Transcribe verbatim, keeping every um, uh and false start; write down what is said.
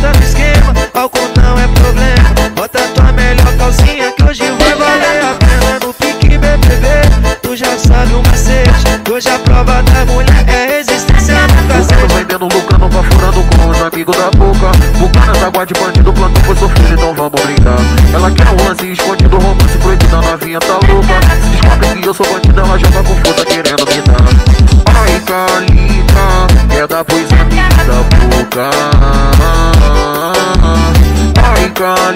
força no esquema, álcool não é problema. Bota tua melhor calcinha que hoje vai valer a pena. No pique B B B, tu já sabe o macete. Hoje a prova da mulher é resistência no cacete. Tô vendendo, lucrando, furando com os amigos da boca. Bucanas, aguarde bandido, plantão foi sofrido, então vamos brincar. Ela quer um lance escondido, romance proibido, a novinha tá louca. Se descobre que eu sou bandido, ela joga com força querendo me dar. Ai, Calica, é da pois amiga da boca. Ai, Calica.